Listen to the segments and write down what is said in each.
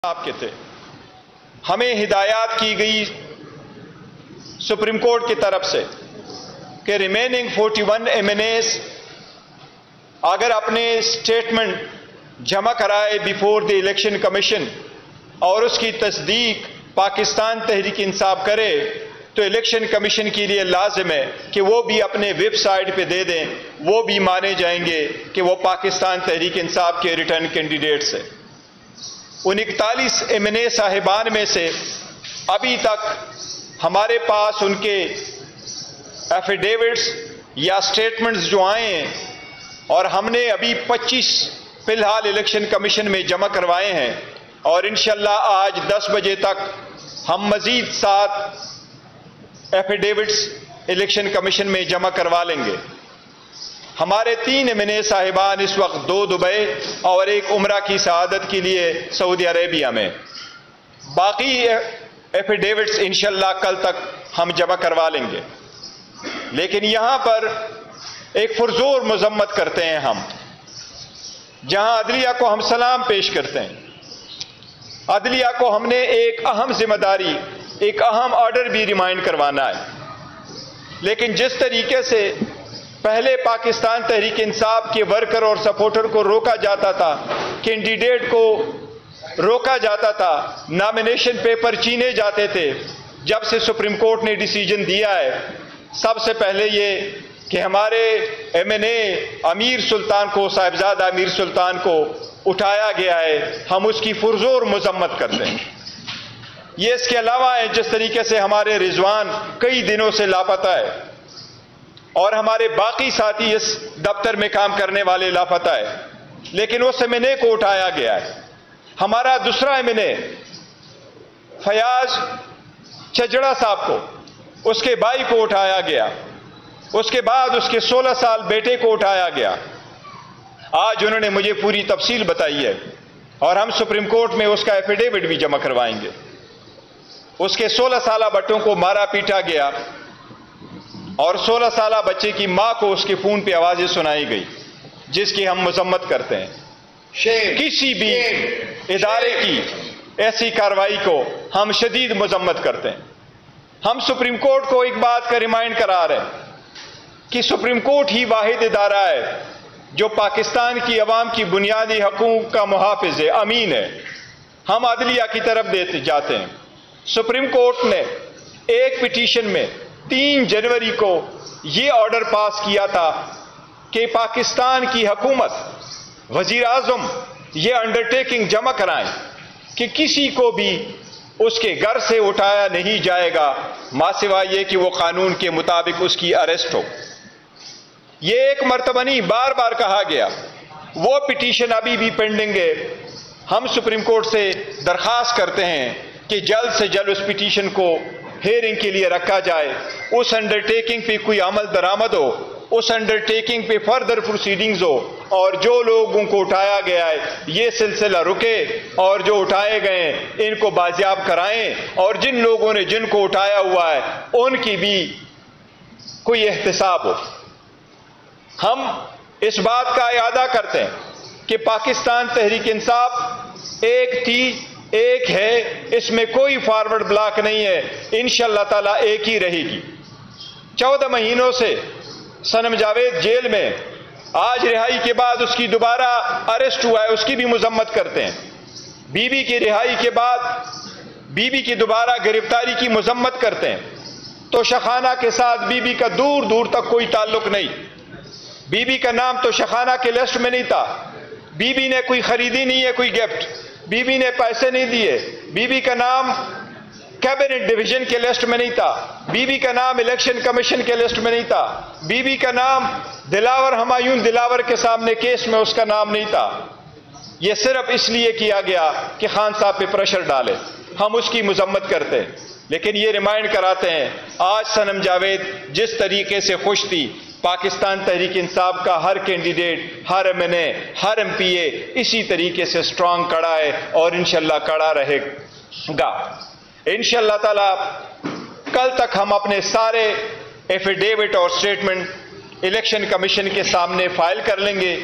آپ کے تھے، ہمیں ہدایات کی گئی سپریم کورٹ کی طرف سے کہ ریمیننگ 41 MNAs اگر اپنے سٹیٹمنٹ جمع کرائے بیفور دی الیکشن کمیشن اور اس کی تصدیق پاکستان تحریک انصاف کرے تو الیکشن کمیشن کے لیے لازم ہے کہ وہ بھی اپنے ویب سائٹ پہ دے دیں، وہ بھی مانے جائیں گے کہ وہ پاکستان تحریک انصاف کے ریٹرن کینڈیڈیٹس ہیں۔ ان 41 MNA صاحبان میں سے ابھی تک ہمارے پاس ان کے ایفیڈیوٹس یا سٹیٹمنٹس جو آئے ہیں اور ہم نے ابھی 25 فی الحال الیکشن کمیشن میں جمع کروائے ہیں، اور انشاءاللہ آج 10 بجے تک ہم مزید 7 ایفیڈیوٹس الیکشن کمیشن میں جمع کروا لیں گے۔ ہمارے 3 MNA صاحبان اس وقت 2 دبئی اور 1 عمرہ کی سعادت کے لیے سعودی عربیہ میں، باقی ایفیڈیوٹس انشاءاللہ کل تک ہم جمع کروا لیں گے۔ لیکن یہاں پر ایک پرزور مذمت کرتے ہیں ہم، جہاں عدلیہ کو ہم سلام پیش کرتے ہیں، عدلیہ کو ہم نے ایک اہم ذمہ داری، ایک اہم آرڈر بھی ریمائنڈ کروانا ہے، لیکن جس طریقے سے پہلے پاکستان تحریک انصاف کے ورکر اور سپورٹر کو روکا جاتا تھا، کینڈیڈیٹ کو روکا جاتا تھا، نامینیشن پیپر چینے جاتے تھے، جب سے سپریم کورٹ نے ڈیسیجن دیا ہے سب سے پہلے یہ کہ ہمارے MNA امیر سلطان کو، صاحبزادہ امیر سلطان کو اٹھایا گیا ہے، ہم اس کی پرزور مذمت کرتے ہیں۔ یہ اس کے علاوہ ہے جس طریقے سے ہمارے رضوان کئی دنوں سے لاپتہ ہے اور ہمارے باقی ساتھی اس دفتر میں کام کرنے والے لاپتہ ہے، لیکن اس MNA کو اٹھایا گیا ہے۔ ہمارا دوسرا MNA فیاض چجڑا صاحب کو، اس کے بھائی کو اٹھایا گیا، اس کے بعد اس کے 16 سال بیٹے کو اٹھایا گیا۔ آج انہوں نے مجھے پوری تفصیل بتائی ہے اور ہم سپریم کورٹ میں اس کا ایفیڈیوٹ بھی جمع کروائیں گے۔ اس کے 16 سالہ بچوں کو مارا پیٹا گیا اور 16 سالہ بچے کی ماں کو اس کے فون پہ آوازیں سنائی گئی، جس کی ہم مذمت کرتے ہیں۔ کسی بھی ادارے کی ایسی کارروائی کو ہم شدید مذمت کرتے ہیں۔ ہم سپریم کورٹ کو ایک بات کا ریمائنڈ کرا رہے ہیں کہ سپریم کورٹ ہی واحد ادارہ ہے جو پاکستان کی عوام کی بنیادی حقوق کا محافظ ہے، امین ہے۔ ہم عدلیہ کی طرف دیتے جاتے ہیں۔ سپریم کورٹ نے ایک پٹیشن میں 3 جنوری کو یہ آرڈر پاس کیا تھا کہ پاکستان کی حکومت، وزیر اعظم یہ انڈرٹیکنگ جمع کرائیں کہ کسی کو بھی اس کے گھر سے اٹھایا نہیں جائے گا ماں سوائے یہ کہ وہ قانون کے مطابق اس کی اریسٹ ہو۔ یہ ایک مرتبہ نہیں، بار بار کہا گیا۔ وہ پٹیشن ابھی بھی پینڈنگ ہے۔ ہم سپریم کورٹ سے درخواست کرتے ہیں کہ جلد سے جلد اس پٹیشن کو ہیئرنگ کے لیے رکھا جائے، اس انڈرٹیکنگ پہ کوئی عمل درآمد ہو، اس انڈرٹیکنگ پہ فردر پروسیڈنگز ہو، اور جو لوگوں کو اٹھایا گیا ہے یہ سلسلہ رکے اور جو اٹھائے گئے ہیں ان کو بازیاب کرائیں، اور جن لوگوں نے جن کو اٹھایا ہوا ہے ان کی بھی کوئی احتساب ہو۔ ہم اس بات کا اعادہ کرتے ہیں کہ پاکستان تحریک انصاف ایک تھی، ایک ہے، اس میں کوئی فارورڈ بلاک نہیں ہے، انشاءاللہ تعالیٰ ایک ہی رہے گی۔ 14 مہینوں سے صنم جاوید جیل میں، آج رہائی کے بعد اس کی دوبارہ اریسٹ ہوا ہے، اس کی بھی مذمت کرتے ہیں۔ بی بی کی رہائی کے بعد بی بی کی دوبارہ گرفتاری کی مذمت کرتے ہیں۔ تو شخانہ کے ساتھ بی بی کا دور دور تک کوئی تعلق نہیں، بی بی کا نام تو شخانہ کے لسٹ میں نہیں تھا، بی بی نے کوئی خریدی نہیں ہے کوئی گفٹ، بی بی نے پیسے نہیں دیے، بی بی کا نام کیبنٹ ڈویژن کے لسٹ میں نہیں تھا، بی بی کا نام الیکشن کمیشن کے لسٹ میں نہیں تھا، بی بی کا نام دلاور ہمایون دلاور کے سامنے کیس میں اس کا نام نہیں تھا۔ یہ صرف اس لیے کیا گیا کہ خان صاحب پہ پریشر ڈالے، ہم اس کی مذمت کرتے ہیں، لیکن یہ ریمائنڈ کراتے ہیں آج صنم جاوید جس طریقے سے خوش تھی، پاکستان تحریک انصاف کا ہر کینڈیڈیٹ، ہر MNA، ہر MPA اسی طریقے سے سٹرانگ کڑا ہے اور انشاءاللہ کڑا رہے گا۔ انشاءاللہ تعالی کل تک ہم اپنے سارے ایفیڈیوٹ اور سٹیٹمنٹ الیکشن کمیشن کے سامنے فائل کر لیں گے،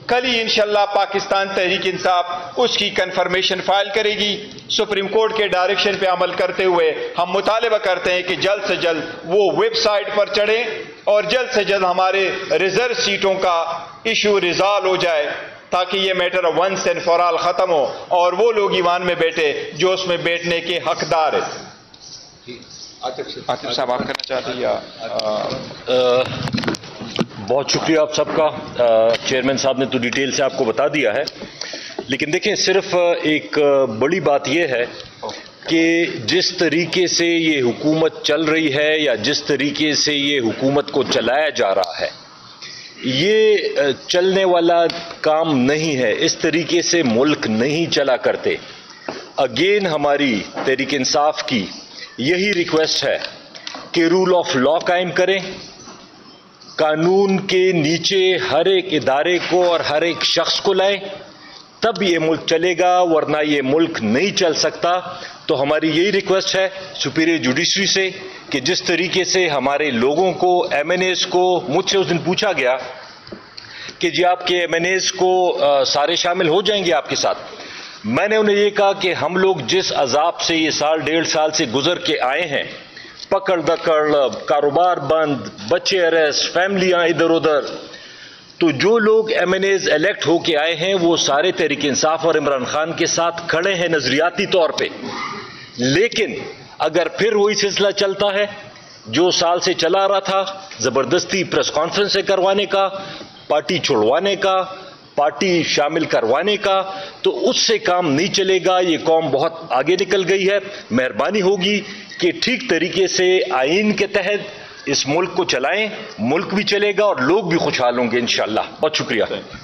کل ہی انشاءاللہ پاکستان تحریک انصاف اس کی کنفرمیشن فائل کرے گی. سپریم کورٹ کے ڈائریکشن پہ عمل کرتے ہوئے ہم مطالبہ کرتے ہیں کہ جلد سے جلد وہ ویب سائٹ پر چڑھیں اور جلد سے جلد ہمارے ریزرو سیٹوں کا ایشو ریزالو ہو جائے تاکہ یہ matter once and for all ختم ہو اور وہ لوگ ایوان میں بیٹھے جو اس میں بیٹھنے کے حقدار ہیں. عاطف صاحب آپ کرنا چاہتے ہیں؟ بہت شکریہ آپ سب کا. چیئرمین صاحب نے تو ڈیٹیل سے آپ کو بتا دیا ہے، لیکن دیکھیں صرف ایک بڑی بات یہ ہے کہ جس طریقے سے یہ حکومت چل رہی ہے یا جس طریقے سے یہ حکومت کو چلایا جا رہا ہے یہ چلنے والا کام نہیں ہے. اس طریقے سے ملک نہیں چلا کرتے. اگین ہماری تحریک انصاف کی یہی ریکویسٹ ہے کہ رول آف لا قائم کریں، قانون کے نیچے ہر ایک ادارے کو اور ہر ایک شخص کو لائیں، تب یہ ملک چلے گا، ورنہ یہ ملک نہیں چل سکتا. تو ہماری یہی ریکویسٹ ہے سپیریئر جوڈیشری سے کہ جس طریقے سے ہمارے لوگوں کو ایم این ایز کو، مجھ سے اس دن پوچھا گیا کہ جی آپ کے ایم این ایز کو سارے شامل ہو جائیں گے آپ کے ساتھ. میں نے انہیں یہ کہا کہ ہم لوگ جس عذاب سے یہ سال ڈیڑھ سال سے گزر کے آئے ہیں، پکڑ دکڑ، کاروبار بند، بچے اریسٹ، فیملیاں ادھر ادھر، تو جو لوگ ایم این ایز الیکٹ ہو کے آئے ہیں وہ سارے تحریک انصاف اور عمران خان کے ساتھ کھڑے ہیں نظریاتی طور پہ. لیکن اگر پھر وہی سلسلہ چلتا ہے جو سال سے چلا رہا تھا، زبردستی پریس کانفرنس سے کروانے کا، پارٹی چھوڑوانے کا، پارٹی شامل کروانے کا، تو اس سے کام نہیں چلے گا. یہ قوم بہت آگے نکل گئی ہے. مہربانی ہوگی کہ ٹھیک طریقے سے آئین کے تحت اس ملک کو چلائیں، ملک بھی چلے گا اور لوگ بھی خوشحال ہوں گے انشاءاللہ. بہت شکریہ.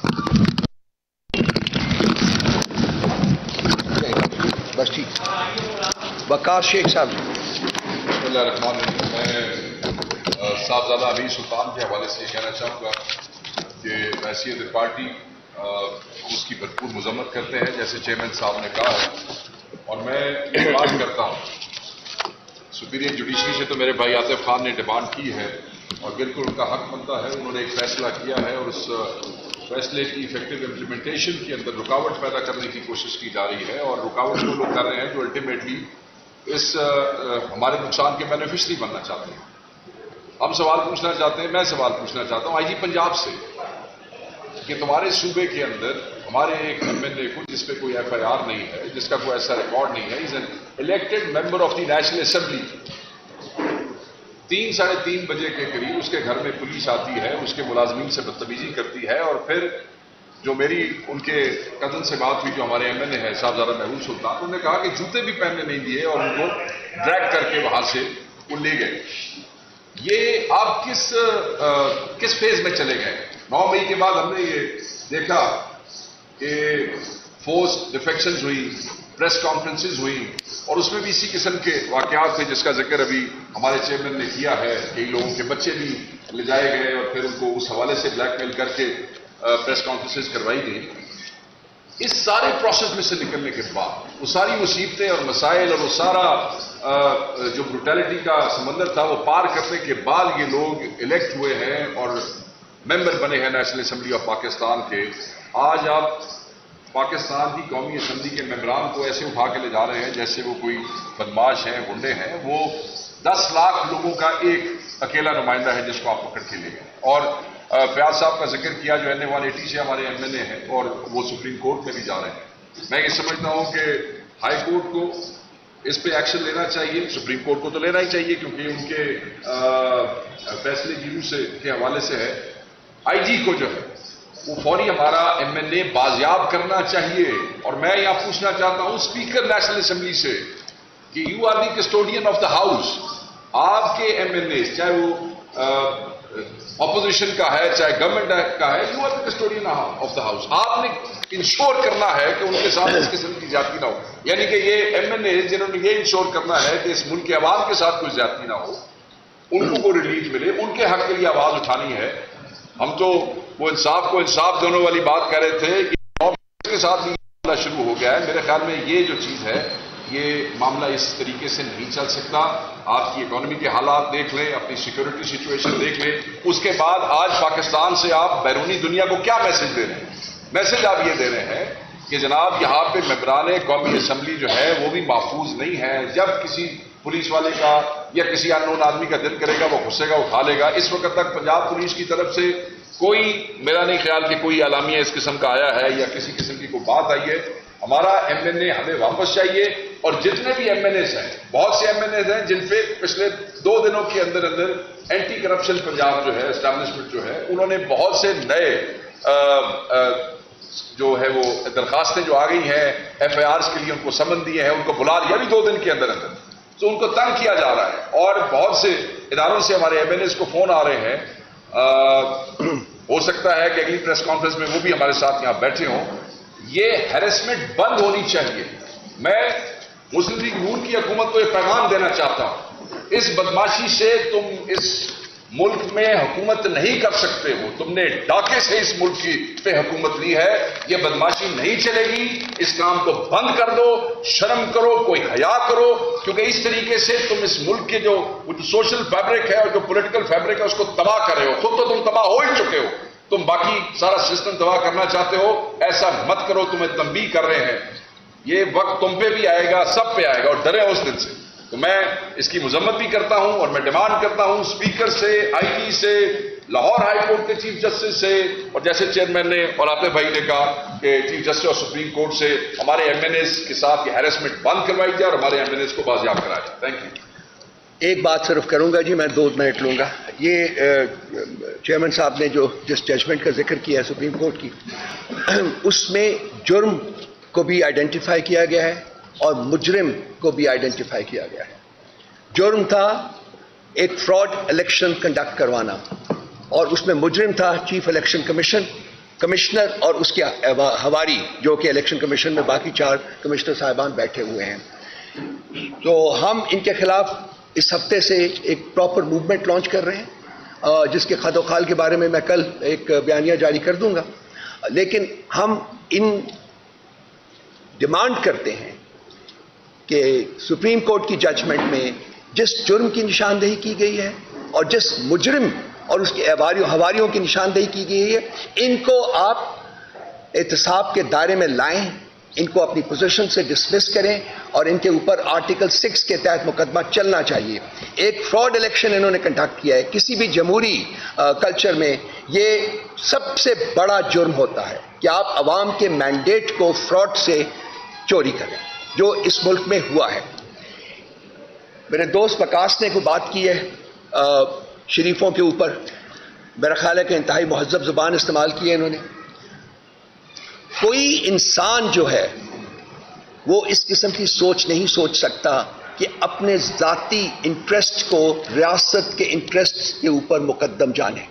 بس ٹھیک. وقار شیخ صاحب. بسم اللہ الرحمن الرحیم. میں صاحبزادہ امیر سلطان کے حوالے سے کہنا چاہوں گا کہ بحیثیت پارٹی اس کی بھرپور مذمت کرتے ہیں جیسے چیئرمین صاحب نے کہا ہے، اور میں ڈیمانڈ کرتا ہوں سپیریئر جوڈیشری سے. تو میرے بھائی عاطف خان نے ڈیمانڈ کی ہے اور بالکل ان کا حق بنتا ہے. انہوں نے ایک فیصلہ کیا ہے اور اس فیصلے کی افیکٹو امپلیمنٹیشن کے اندر رکاوٹ پیدا کرنے کی کوشش کی جا رہی ہے، اور رکاوٹ وہ لوگ کر رہے ہیں جو الٹیمیٹلی اس ہمارے نقصان کے بینیفیشری بننا چاہتے ہیں. ہم سوال پوچھنا چاہتے ہیں، میں سوال پوچھنا چاہتا ہوں آئی جی پنجاب سے کہ تمہارے صوبے کے اندر ہمارے ایک ایم این اے کو جس پہ کوئی ایف آئی آر نہیں ہے، جس کا کوئی ایسا ریکارڈ نہیں ہے، as an elected member of the National Assembly, 3 ساڑھے 3 بجے کے قریب اس کے گھر میں پولیس آتی ہے، اس کے ملازمین سے بدتمیزی کرتی ہے، اور پھر جو میری ان کے کزن سے بات ہوئی جو ہمارے ایم این اے ہے صاحبزادہ محبوب سلطان، انہوں نے کہا کہ جوتے بھی پہننے نہیں دیے اور ان کو ڈریگ کر کے وہاں سے وہ لے گئے. یہ آپ کس فیز میں چلے گئے؟ 9 مئی کے بعد ہم نے یہ دیکھا کہ فورس ڈیفیکشنز ہوئی، پریس کانفرنسز ہوئی، اور اس میں بھی اسی قسم کے واقعات تھے جس کا ذکر ابھی ہمارے چیئرمین نے کیا ہے. کئی لوگوں کے بچے بھی لے جائے گئے اور پھر ان کو اس حوالے سے بلیک میل کر کے پریس کانفرنسز کروائی گئی. اس سارے پروسیس میں سے نکلنے کے بعد وہ ساری مصیبتیں اور مسائل اور وہ سارا جو بروٹیلٹی کا سمندر تھا وہ پار کرنے کے بعد یہ لوگ الیکٹ ہوئے ہیں اور ممبر بنے ہیں نیشنل اسمبلی آف پاکستان کے. آج آپ پاکستان کی قومی اسمبلی کے ممبران کو ایسے اٹھا کے لے جا رہے ہیں جیسے وہ کوئی بدماش ہیں، گنڈے ہیں. وہ 10 لاکھ لوگوں کا ایک اکیلا نمائندہ ہے جس کو آپ پکڑ کے لے گئے. اور فیاض صاحب کا ذکر کیا جو NA 180 سے ہمارے ایم این اے ہیں اور وہ سپریم کورٹ میں بھی جا رہے ہیں. میں یہ سمجھتا ہوں کہ ہائی کورٹ کو اس پہ ایکشن لینا چاہیے. سپریم کورٹ کو تو لینا ہی چاہیے کیونکہ ان کے فیصلے کی روح سے کے حوالے سے ہے. آئی جی کو جو ہے وہ فوری ہمارا ایم این اے بازیاب کرنا چاہیے. اور میں یہاں پوچھنا چاہتا ہوں اسپیکر نیشنل اسمبلی سے کہ you are the custodian of the house. آپ کے ایم این اے چاہے وہ اپوزیشن کا ہے چاہے گورنمنٹ کا ہے، you are the custodian of the house. آپ نے انشور کرنا ہے کہ ان کے ساتھ اس قسم کی زیادتی نہ ہو. یعنی کہ یہ ایم این اے جنہوں نے یہ انشور کرنا ہے کہ اس ملک کے عوام کے ساتھ کوئی زیادتی نہ ہو، ان کو ریلیف ملے، ان کے حق کے لیے آواز اٹھانی ہے. ہم تو وہ انصاف کو انصاف دونوں والی بات کر رہے تھے کہ کے ساتھ بھی معاملہ شروع ہو گیا ہے. میرے خیال میں یہ جو چیز ہے یہ معاملہ اس طریقے سے نہیں چل سکتا. آپ کی اکانومی کے حالات دیکھ لیں، اپنی سیکورٹی سچویشن دیکھ لیں، اس کے بعد آج پاکستان سے آپ بیرونی دنیا کو کیا میسج دے رہے ہیں؟ मैसेज आप ये दे रहे हैं कि जनाब यहाँ पे मेंबरान कौमी असम्बली जो है वो भी महफूज नहीं है, जब किसी पुलिस वाले का या किसी अननोन आदमी का दिल करेगा वो घुसेगा, उठा लेगा। इस वक्त तक पंजाब पुलिस की तरफ से कोई, मेरा नहीं ख्याल कि कोई आलामिया इस किस्म का आया है या किसी किस्म की कोई बात आई है। हमारा एमएनए हमें वापस चाहिए, और जितने भी एमएनएस हैं, बहुत से एमएनएस हैं जिन पे पिछले 2 दिनों के अंदर अंदर एंटी करप्शन पंजाब जो है एस्टैब्लिशमेंट जो है, उन्होंने बहुत से नए जो है वो दरखास्तें जो आ गई हैं FIRs के लिए, उनको समन दिए हैं, उनको बुला लिया भी 2 दिन के अंदर अंदर, तो उनको तंग किया जा रहा है। और बहुत से इदारों से हमारे एमएनएस को फोन आ रहे हैं, हो सकता है कि अगली प्रेस कॉन्फ्रेंस में वो भी हमारे साथ यहां बैठे हों। ये हैरेसमेंट बंद होनी चाहिए। मैं मुस्लिम लीग नून की हुकूमत को यह पैगाम देना चाहता हूं, इस बदमाशी से तुम इस मुल्क में हुकूमत नहीं कर सकते हो। तुमने डाके से इस मुल्क की पे हुकूमत ली है, ये बदमाशी नहीं चलेगी। इस काम को बंद कर दो, शर्म करो, कोई हया करो, क्योंकि इस तरीके से तुम इस मुल्क के जो सोशल फैब्रिक है और जो पॉलिटिकल फैब्रिक है उसको तबाह कर रहे हो। खुद तो तुम तबाह हो ही चुके हो, तुम बाकी सारा सिस्टम तबाह करना चाहते हो। ऐसा मत करो, तुम्हें तंबीह कर रहे हैं। ये वक्त तुम पे भी आएगा, सब पे आएगा, और डरे उस दिन से। तो मैं इसकी मजम्मत भी करता हूं, और मैं डिमांड करता हूं स्पीकर से, आईजी से, लाहौर हाई कोर्ट के चीफ जस्टिस से, और जैसे चेयरमैन ने और आतिफ भाई ने कहा कि चीफ जस्टिस और सुप्रीम कोर्ट से हमारे एमएनएस के साथ ये हैरेसमेंट बंद करवाई जाए और हमारे एमएनएस को बाजियाब कराया जाए। Thank you. एक बात सिर्फ करूंगा जी, मैं 2 मिनट लूंगा। ये चेयरमैन साहब ने जो जिस जजमेंट का जिक्र किया है सुप्रीम कोर्ट की, उसमें जुर्म को भी आइडेंटिफाई किया गया है और मुजरिम को भी आइडेंटिफाई किया गया है। जुर्म था एक फ्रॉड इलेक्शन कंडक्ट करवाना, और उसमें मुजरिम था चीफ इलेक्शन कमिश्नर और उसके हवारी, जो कि इलेक्शन कमीशन में बाकी 4 कमिश्नर साहिबान बैठे हुए हैं। तो हम इनके खिलाफ इस हफ्ते से एक प्रॉपर मूवमेंट लॉन्च कर रहे हैं, जिसके खदोखाल के बारे में मैं कल एक बयानिया जारी कर दूंगा। लेकिन हम इन डिमांड करते हैं कि सुप्रीम कोर्ट की जजमेंट में जिस जुर्म की निशानदेही की गई है और जिस मुजरिम और उसके हवारियों की निशानदेही की गई है, इनको आप एहतसाब के दायरे में लाएं, इनको अपनी पोजीशन से डिसमिस करें, और इनके ऊपर आर्टिकल 6 के तहत मुकदमा चलना चाहिए। एक फ्रॉड इलेक्शन इन्होंने कंडक्ट किया है। किसी भी जमहूरी कल्चर में ये सबसे बड़ा जुर्म होता है कि आप अवाम के मैंडेट को फ्रॉड से चोरी करें, जो इस मुल्क में हुआ है। मेरे दोस्त वकास ने कोई बात की है शरीफों के ऊपर, मेरा ख्याल है कि इंतहाई मुहज़्ज़ब ज़ुबान इस्तेमाल की है इन्होंने। कोई इंसान जो है वो इस किस्म की सोच नहीं सोच सकता कि अपने ज़ाती इंटरेस्ट को रियासत के इंटरेस्ट के ऊपर मुकद्दम जाने।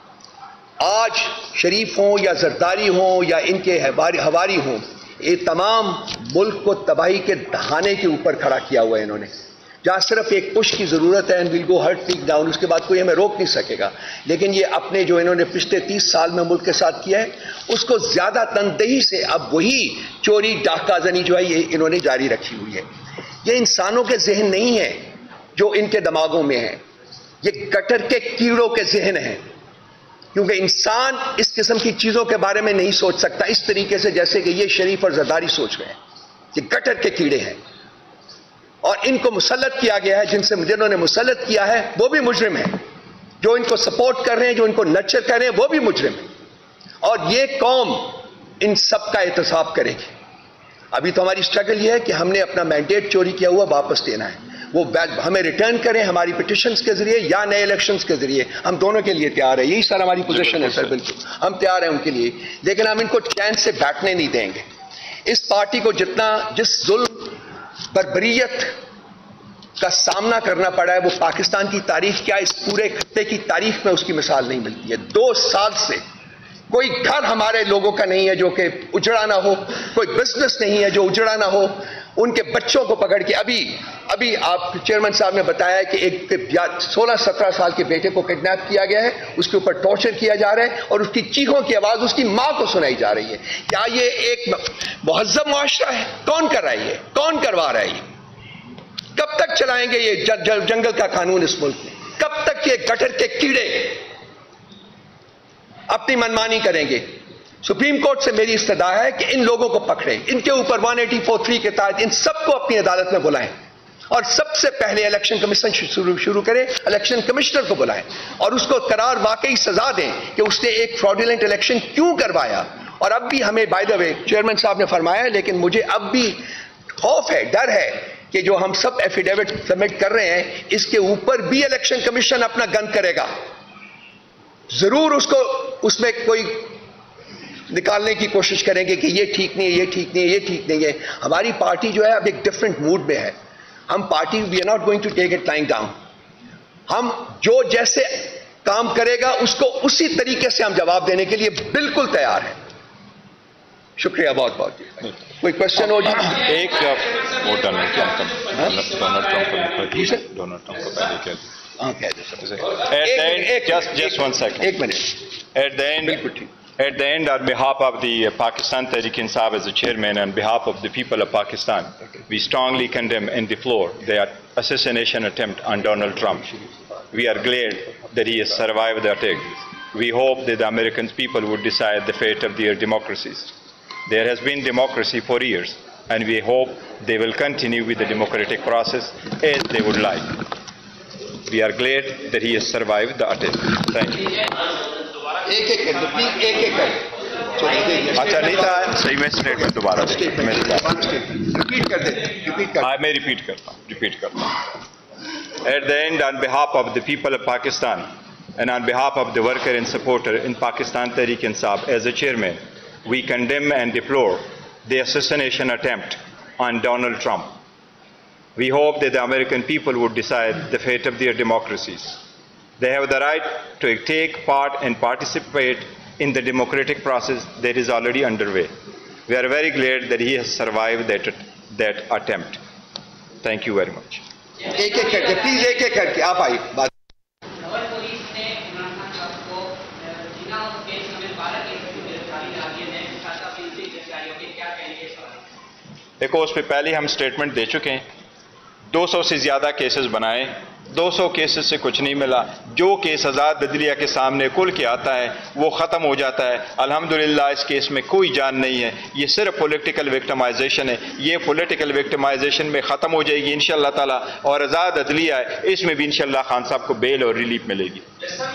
आज शरीफ हों या जरदारी हों या इनके हवारी हों, ये तमाम मुल्क को तबाही के दहाने के ऊपर खड़ा किया हुआ है इन्होंने। जहाँ सिर्फ एक पुश की ज़रूरत है, and will go hurt peak down, उसके बाद कोई हमें रोक नहीं सकेगा। लेकिन ये अपने जो इन्होंने पिछले 30 साल में मुल्क के साथ किया है, उसको ज़्यादा तनदेही से अब वही चोरी डाका जनी जो है ये इन्होंने जारी रखी हुई है। ये इंसानों के जहन नहीं है जो इनके दिमागों में है, ये गटर के कीड़ों के जहन हैं। क्योंकि इंसान इस किस्म की चीज़ों के बारे में नहीं सोच सकता इस तरीके से जैसे कि ये शरीफ और जरदारी सोच रहे हैं। ये गटर के कीड़े हैं, और इनको मुसल्लत किया गया है। जिन्होंने मुसल्लत किया है वो भी मुजरिम है, जो इनको सपोर्ट कर रहे हैं, जो इनको नर्चर कर रहे हैं, वो भी मुजरिम है। और ये कौम इन सब का एहतसाब करेगी। अभी तो हमारी स्ट्रगल ये है कि हमने अपना मैंडेट चोरी किया हुआ वापस देना है, वो हमें रिटर्न करें हमारी पिटिशंस के जरिए या नए इलेक्शंस के जरिए। हम दोनों के लिए तैयार है, यही सर हमारी पोजीशन है सर, बिल्कुल हम तैयार हैं उनके लिए। लेकिन हम इनको चैन से बैठने नहीं देंगे। इस पार्टी को जिस जुल्म बर्बरियत का सामना करना पड़ा है, वो पाकिस्तान की तारीख क्या, इस पूरे खत्ते की तारीख में उसकी मिसाल नहीं मिलती है। 2 साल से कोई घर हमारे लोगों का नहीं है जो कि उजड़ा ना हो, कोई बिजनेस नहीं है जो उजड़ा ना हो। उनके बच्चों को पकड़ के अभी आप चेयरमैन साहब ने बताया कि एक 16-17 साल के बेटे को किडनैप किया गया है, उसके ऊपर टॉर्चर किया जा रहा है, और उसकी चीखों की आवाज उसकी मां को सुनाई जा रही है। क्या ये एक मुहज़्ज़ब मुआशरा है? कौन कर रहा है ये? कौन करवा रहा है ये? कब तक चलाएंगे ये जंगल का कानून इस मुल्क में? कब तक ये गटर के कीड़े अपनी मनमानी करेंगे? سپریم کورٹ سے میری استدعا ہے کہ ان لوگوں کو پکڑیں, ان کے اوپر 184(3) کے تحت ان سب کو اپنی عدالت میں بلائیں, اور سب سے پہلے الیکشن کمیشن شروع کریں, الیکشن کمشنر کو بلائیں اور اس کو قرار واقعی سزا دیں کہ اس نے ایک فراڈولنٹ الیکشن کیوں کروایا. اور اب بھی ہمیں بائی دا وے چیئرمین صاحب نے فرمایا, لیکن مجھے اب بھی خوف ہے, ڈر ہے کہ جو ہم سب ایفیڈیوٹ سبمٹ کر رہے ہیں اس کے اوپر بھی الیکشن کمیشن اپنا گن کرے گا, ضرور اس میں کوئی نکالنے کی کوشش کریں گے کہ یہ ٹھیک نہیں ہے, یہ ٹھیک نہیں ہے, یہ ٹھیک نہیں ہے. ہماری پارٹی جو ہے اب ایک ڈفرنٹ موڈ میں ہے. ہم party we are not going to take it lying down. ہم جو جیسے کام کرے گا اس کو اسی طریقے سے ہم جواب دینے کے لیے بالکل تیار ہیں. شکریہ بہت بہت. کوئی کوشچن ہو جائے؟ ایک وہ ڈونلڈ ٹرمپ کو پہلے کیا just 1 second. ایک منٹ. At the end, on behalf of the Pakistan Tehreek-e-Insaf as the chairman, on behalf of the people of Pakistan, we strongly condemn and deplore the assassination attempt on Donald Trump. We are glad that he has survived the attack. We hope that the American people would decide the fate of their democracies. There has been democracy for years, and we hope they will continue with the democratic process as they would like. We are glad that he has survived the attack. Thank you. ایک ایک کر دو please, ایک ایک کر. اچھا نہیں تھا صحیح, میں اسٹیٹمنٹ دوبارہ ریپیٹ کر دیں. میں ریپیٹ کرتا ہوں. At the end, on behalf of the people of Pakistan and on behalf of the worker and supporter in Pakistan Tehreek-e-Insaf as a chairman, we condemn and deplore the assassination attempt on Donald Trump. We hope that the American people would decide the fate of their democracies. They have the right to take part and participate in the democratic process that is already underway. We are very glad that he has survived that attempt. Thank you very much. ایک ایک کر کے please, ایک ایک کر کے آپ آئیے. بات دیکھو, اس پہ پہلے ہم اسٹیٹمنٹ دے چکے ہیں. 200 سے زیادہ کیسز بنائے, 200 کیسز سے کچھ نہیں ملا. جو کیس آزاد عدلیہ کے سامنے کھل کے آتا ہے وہ ختم ہو جاتا ہے. الحمدللہ اس کیس میں کوئی جان نہیں ہے. یہ صرف پولیٹیکل وکٹمائزیشن ہے. یہ پولیٹیکل وکٹمائزیشن میں ختم ہو جائے گی انشاءاللہ تعالی, اور آزاد عدلیہ ہے اس میں بھی انشاءاللہ خان صاحب کو بیل اور ریلیف ملے گی.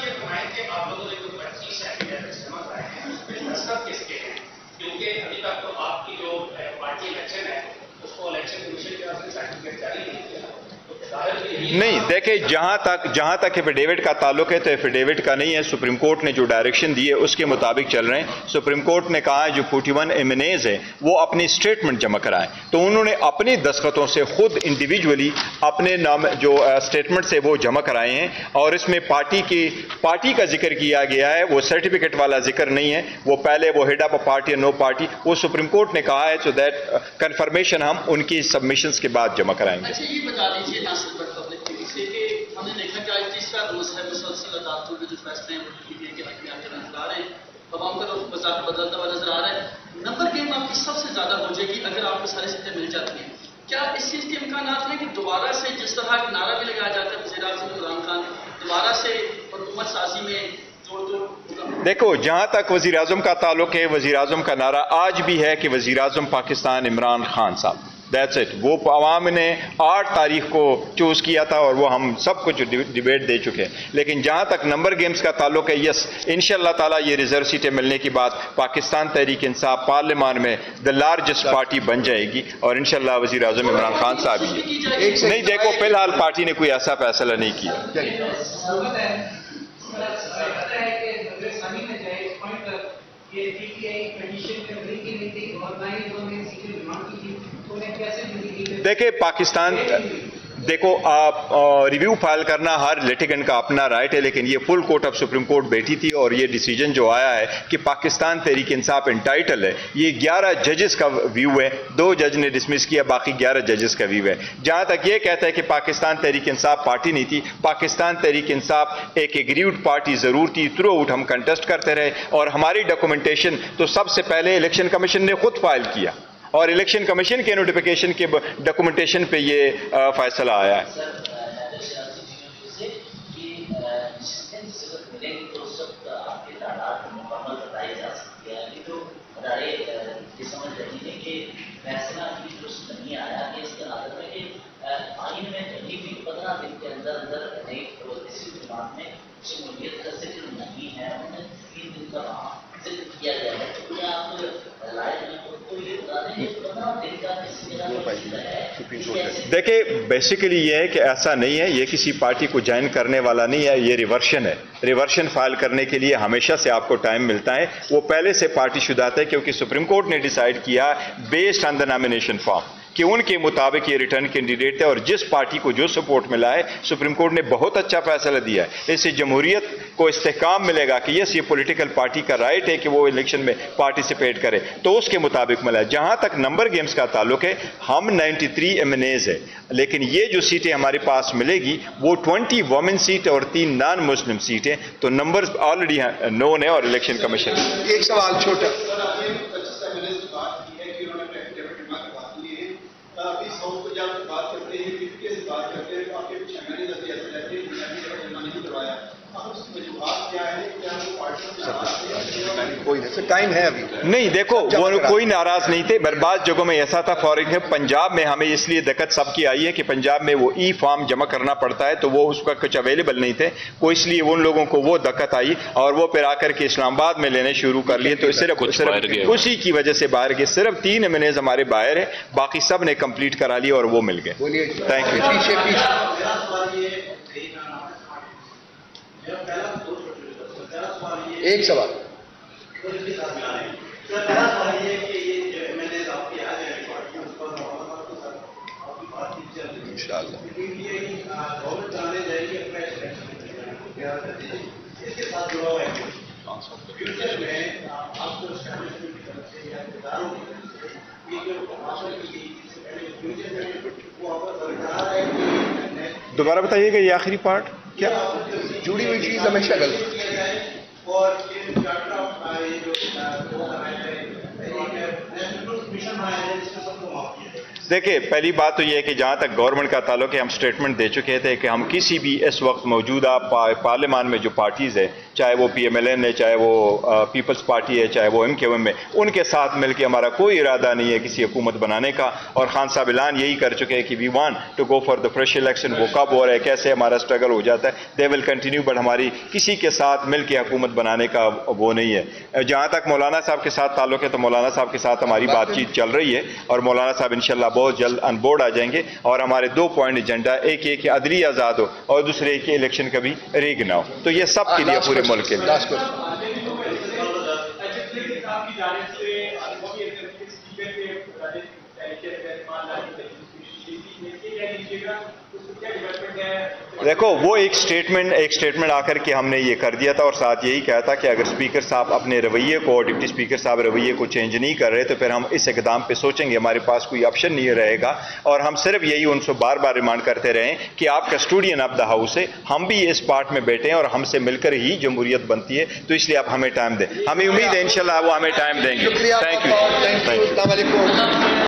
نہیں دیکھیں, جہاں تک ایفیڈیوٹ کا تعلق ہے تو ایفیڈیوٹ کا نہیں ہے. سپریم کورٹ نے جو ڈائریکشن دی ہے اس کے مطابق چل رہے ہیں. سپریم کورٹ نے کہا ہے جو 41 ایمنیز ہیں وہ اپنی اسٹیٹمنٹ جمع کرائیں, تو انہوں نے اپنی دستخطوں سے خود انڈیویجولی اپنے نام جو اسٹیٹمنٹ سے وہ جمع کرائے ہیں, اور اس میں پارٹی کا ذکر کیا گیا ہے. وہ سرٹیفکیٹ والا ذکر نہیں ہے. وہ پہلے وہ ہیڈ آف پارٹی اور نو پارٹی, وہ سپریم کورٹ نے کہا ہے. سو دیٹ کنفرمیشن ہم ان کی سبمیشنز کے بعد جمع کرائیں گے. ہم نے دیکھا کہ آج تیسرا روز ہے مسلسل عدالتوں میں جو فیصلے ہیں وہ ٹی کے حق میں آ کر نظر آ رہے ہیں. عوام کا رخ بدلتا ہوا نظر آ رہا ہے. نمبر گیم آپ کی سب سے زیادہ ہو جائے گی اگر آپ کو سارے سیٹیں مل جاتی ہیں. کیا اس چیز کے امکانات ہیں کہ دوبارہ سے جس طرح ایک نعرہ بھی لگایا جاتا ہے وزیر اعظم عمران خان دوبارہ سے حکومت سازی میں جوڑ توڑ؟ دیکھو, جہاں تک وزیر اعظم کا تعلق ہے, وزیر اعظم کا نعرہ آج بھی ہے کہ وزیر اعظم پاکستان عمران خان صاحب. That's it. وہ عوام نے 8 تاریخ کو چوز کیا تھا اور وہ ہم سب کچھ ڈیبیٹ دے چکے ہیں. لیکن جہاں تک نمبر گیمز کا تعلق ہے, یس انشاءاللہ تعالیٰ یہ ریزرو سیٹیں ملنے کے بعد پاکستان تحریک انصاف پارلیمان میں دا لارجسٹ پارٹی بن جائے گی, اور انشاءاللہ وزیر اعظم عمران خان صاحب ہی ہے. نہیں دیکھو, فی الحال پارٹی نے کوئی ایسا فیصلہ نہیں کیا. دیکھیں پاکستان, دیکھو آپ ریویو فائل کرنا ہر لیٹیگنٹ کا اپنا رائٹ ہے, لیکن یہ full court of supreme court بیٹھی تھی اور یہ ڈیسیجن جو آیا ہے کہ پاکستان تحریک انصاف انٹائٹل ہے, یہ 11 ججز کا ویو ہے. 2 جج نے ڈسمس کیا, باقی 11 ججز کا ویو ہے. جہاں تک یہ کہتا ہے کہ پاکستان تحریک انصاف پارٹی نہیں تھی, پاکستان تحریک انصاف ایک ایگریوڈ پارٹی ضرور تھی. تھرو آؤٹ ہم کنٹیسٹ کرتے رہے, اور ہماری ڈاکومنٹیشن تو سب سے پہلے الیکشن کمیشن نے خود فائل کیا, اور الیکشن کمیشن کے نوٹیفیکیشن کے ڈاکومنٹیشن پہ یہ فیصلہ آیا ہے. سپریم کورٹ کا؟ دیکھیں بیسیکلی یہ ہے کہ ایسا نہیں ہے، یہ کسی پارٹی کو جوائن کرنے والا نہیں ہے، یہ ریورشن ہے. ریورشن فائل کرنے کے لیے ہمیشہ سے آپ کو ٹائم ملتا ہے. وہ پہلے سے پارٹی شدہ ہے کیونکہ سپریم کورٹ نے ڈیسائیڈ کیا based on the nomination form کہ ان کے مطابق یہ ریٹرن کینڈیڈیٹ تھے اور جس پارٹی کو جو سپورٹ ملا ہے سپریم کورٹ نے بہت اچھا فیصلہ دیا ہے. اس سے جمہوریت کو استحکام ملے گا کہ یس یہ پولیٹیکل پارٹی کا رائٹ ہے کہ وہ الیکشن میں پارٹیسپیٹ کرے، تو اس کے مطابق ملا ہے. جہاں تک نمبر گیمز کا تعلق ہے، ہم 93 MNAs ہے، لیکن یہ جو سیٹیں ہمارے پاس ملے گی وہ 20 وومن سیٹ اور 3 نان مسلم سیٹیں، تو نمبرز آلریڈی نون ہے اور الیکشن کمیشن. ایک سوال چھوٹا. ٹائم ہے ابھی نہیں، دیکھو وہ کوئی ناراض نہیں تھے، بعض جگہوں میں ایسا تھا. فار ایگزامپل پنجاب میں ہمیں اس لیے دقت سب کی آئی ہے کہ پنجاب میں وہ ای فارم جمع کرنا پڑتا ہے، تو وہ اس کا کچھ اویلیبل نہیں تھے، کو اس لیے ان لوگوں کو وہ دقت آئی اور وہ پھر آ کر کے اسلام آباد میں لینے شروع کر لیے، تو صرف اسی کی وجہ سے باہر گئے. صرف 3 MNAs ہمارے باہر ہیں، باقی سب نے کمپلیٹ کرا لیا اور وہ مل گئے. Thank you. ایک سوال. انشاءاللہ. دوبارہ بتائیے گا یہ آخری پارٹ کیا؟ جڑی ہوئی چیز ہمیشہ غلط. دیکھیں پہلی بات تو یہ ہے کہ جہاں تک گورنمنٹ کا تعلق ہے، ہم سٹیٹمنٹ دے چکے تھے کہ ہم کسی بھی اس وقت موجودہ پارلیمان میں جو پارٹیز ہے، چاہے وہ PMLN ہے، چاہے وہ پیپلز پارٹی ہے، چاہے وہ MKM ہے، ان کے ساتھ مل کے ہمارا کوئی ارادہ نہیں ہے کسی حکومت بنانے کا. اور خان صاحب اعلان یہی کر چکے ہیں کہ we want to go for the fresh election. وہ کب ہو رہا ہے، کیسے ہمارا اسٹرگل ہو جاتا ہے، دے ول کنٹینیو، بٹ ہماری کسی کے ساتھ مل کے حکومت بنانے کا وہ نہیں ہے. جہاں تک مولانا صاحب کے ساتھ تعلق ہے تو مولانا صاحب کے ساتھ ہماری بات چیت چل رہی ہے اور مولانا صاحب انشاءاللہ بہت جلد آن بورڈ آ جائیں گے. اور ہمارے 2 پوائنٹ ایجنڈا، ایک یہ کہ عدلیہ آزاد ہو اور دوسرے کہ الیکشن کبھی ریگ نہ ہو. تو یہ سب کے لیے پورے ملک کے لیے. دیکھو وہ ایک سٹیٹمنٹ آ کر کے ہم نے یہ کر دیا تھا اور ساتھ یہی کہا تھا کہ اگر اسپیکر صاحب اپنے رویے کو، ڈپٹی اسپیکر صاحب رویے کو چینج نہیں کر رہے تو پھر ہم اس اقدام پہ سوچیں گے. ہمارے پاس کوئی آپشن نہیں رہے گا اور ہم صرف یہی ان سے بار بار ریمانڈ کرتے رہیں کہ آپ کسٹوڈین آف دا ہاؤس ہے، ہم بھی اس پارٹ میں بیٹھے ہیں اور ہم سے مل کر ہی جمہوریت بنتی ہے، تو اس لیے آپ ہمیں ٹائم دیں. ہمیں امید ہے انشاءاللہ وہ ہمیں ٹائم دیں گے. Thank you. السلام علیکم.